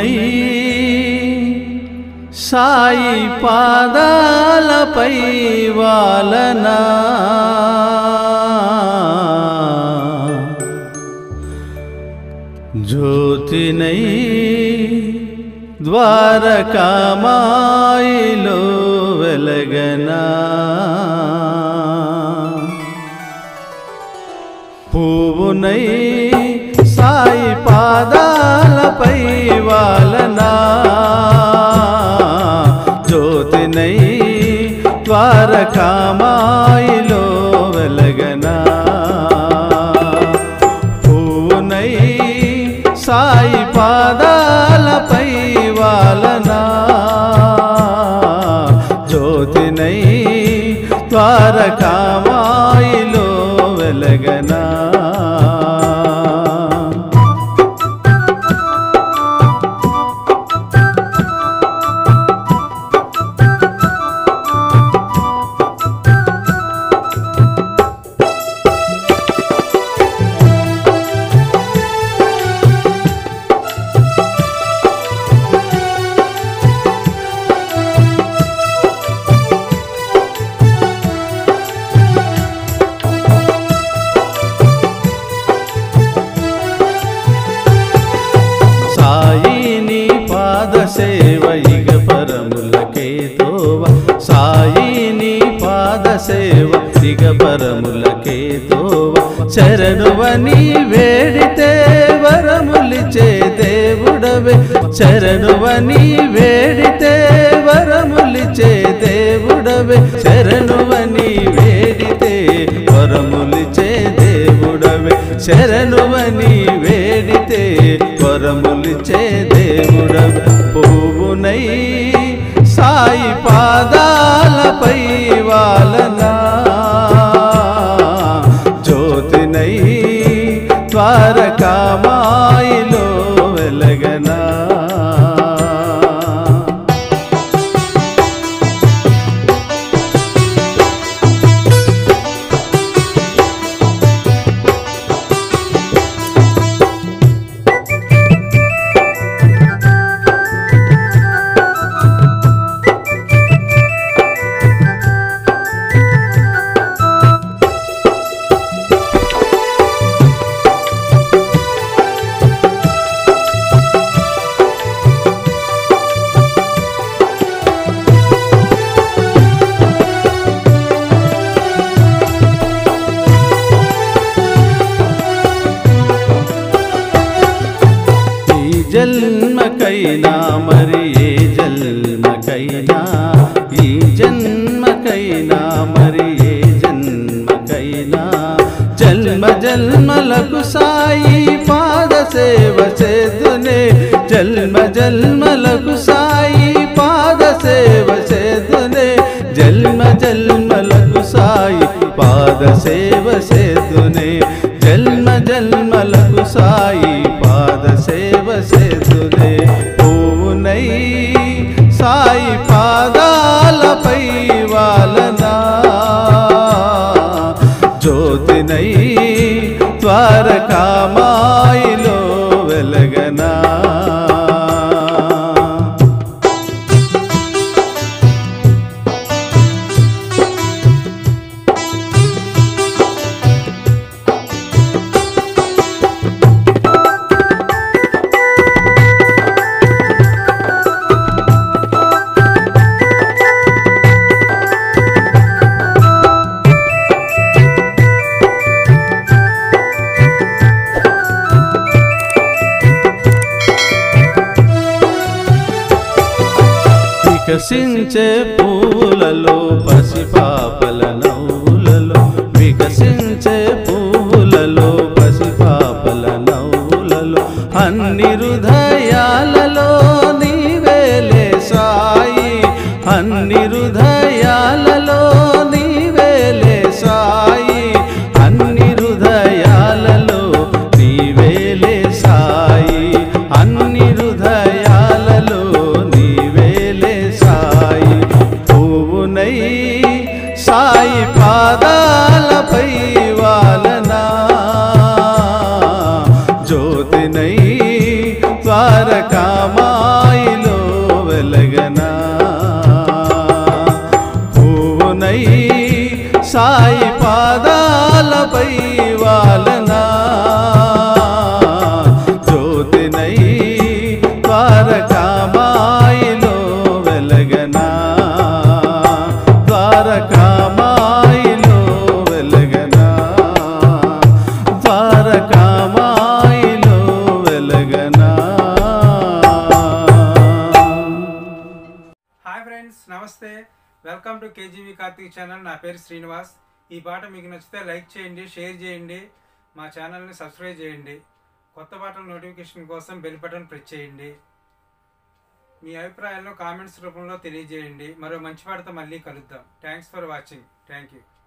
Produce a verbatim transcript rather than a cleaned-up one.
పువ్వునై సాయి పాదాలపై వాలనా జ్యోతినై ద్వారకామాయిలో వెలగనా పువ్వునై సాయి పాదాలపై వాలనా జ్యోతినై ద్వారకామాయిలో వెలగనా పువ్వునై సాయి పాదాలపై వాలనా జ్యోతినై ద్వారకామాయిలో వెలగనా సేవ ఇగ పరములకే తోవ సాయి నీ పాద సేవ ఇగ పరములకే తోవ శరణువని వేడితే వరములిచే దేవుడవే శరణువని వేడితే వరములిచే దేవుడవే శరణువని వేడితే వరములిచే దేవుడవే శరణువని వేడితే వరములిచే దేవుడవే పువ్వునై సాయి పాదాలపై వాలనా జ్యోతినై ద్వారకామాయిలో వెలగనా జన్మకైనా మరి ఏ జన్మకైనా ఈ జన్మకైనా మరి ఏ జన్మకైనా జన్మ జన్మలకు సాయి పాద సేవ చేతునే జన్మ జన్మలకు సాయి పాద సేవ చేతునే జన్మ జన్మలకు సాయి పాద సేవ చేతునే జన్మ జన్మలకు సాయి పాద సేవ సేతునే పువ్వునై సాయి పాదాలపై వాలనా జ్యోతినై ద్వారకామాయిలో వెలగనా వికసించే పువ్వులలో పసిపాపల నవ్వులలో వికసించే పువ్వులలో పసిపాపల నవ్వులలో అన్ని హృదయాలలో నీవేలే సాయి అన్ని హృదయాలలో నీవేలే సాయి అన్ని హృదయాలలో నీవేలే సాయి అన్ని హృదయాలలో నీవేలే సాయి పువ్వునై సాయి పాదాలపై వాలనా జ్యోతినై ద్వారకామా సాయి పాదాలపై వాలనా జ్యోతినై ద్వారకామాయిలో వెలగనా ద్వారకామాయిలో వెలగనా ద్వారకామాయిలో వెలగనా. హాయ్ ఫ్రెండ్స్, నమస్తే. Welcome to KGV Karthik channel. నా పేరు శ్రీనివాస్. ఈ పాట మీకు నచ్చితే లైక్ చేయండి, షేర్ చేయండి, మా ఛానల్ని సబ్స్క్రైబ్ చేయండి. కొత్త పాటల నోటిఫికేషన్ కోసం బెల్ బటన్ ప్రెస్ చేయండి. మీ అభిప్రాయాలను కామెంట్స్ రూపంలో తెలియజేయండి. మరో మంచి పాటతో మళ్ళీ కలుద్దాం. Thanks for watching. Thank you.